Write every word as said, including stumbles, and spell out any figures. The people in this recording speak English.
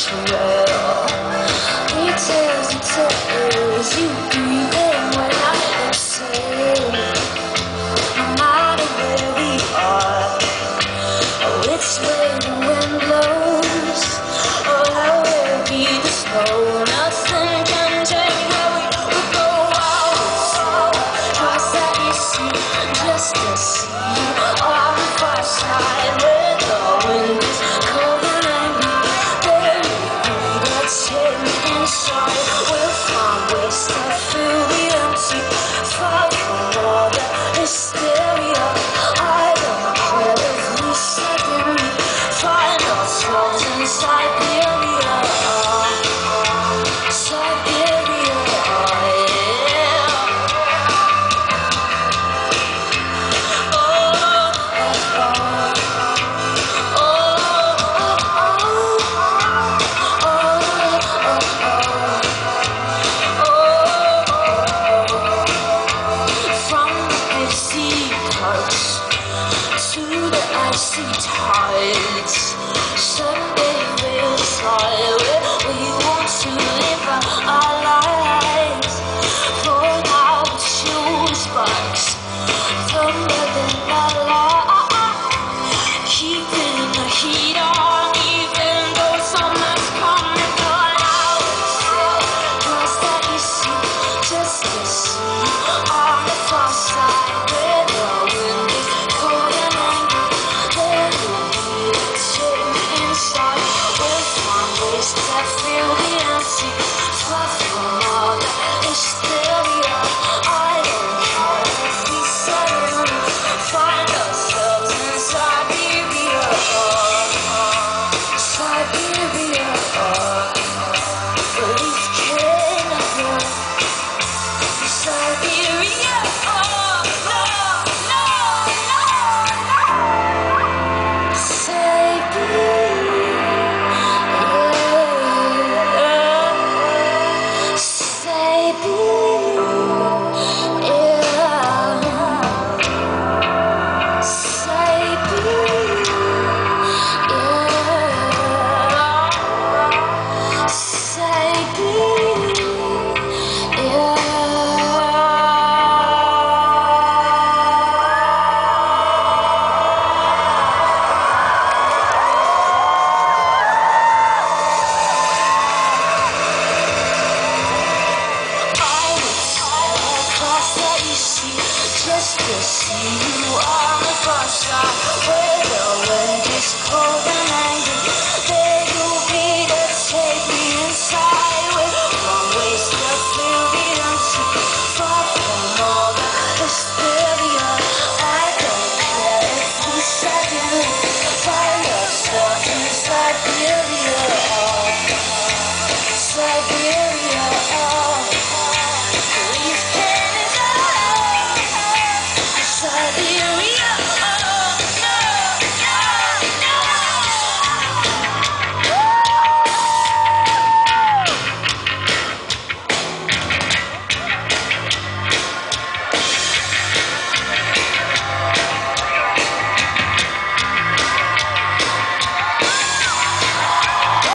well. Details and tales, you breathing when I exhale. No matter where we are, or which way the wind blows, or how will be the snow, nothing can change where we will go. Out, trust that you see, just to see you on the far side where the wind is cold and angry. There will be the chill inside. We'll find ways to fill the empty, far from all the hysteria. I don't care if we suddenly find ourselves in Siberia. Siberia, yeah. Oh, oh, from the busy parts to the icy tides, someday we'll fly where we want to live our lives. For now it's fuel sparks, tumbling alive, keeping the heat on, even though summer's coming. Gone out, just that you see, just to see on the far side where the wind is cold and angry. There will be a chill inside. We'll find ways to fill the empty, far from all the hysteria. I don't care if we suddenly find ourselves in Siberia. Siberia, believe Canada. Siberia, oh, no, no, no. Siberia, just to see you on the far side where the wind is cold and angry.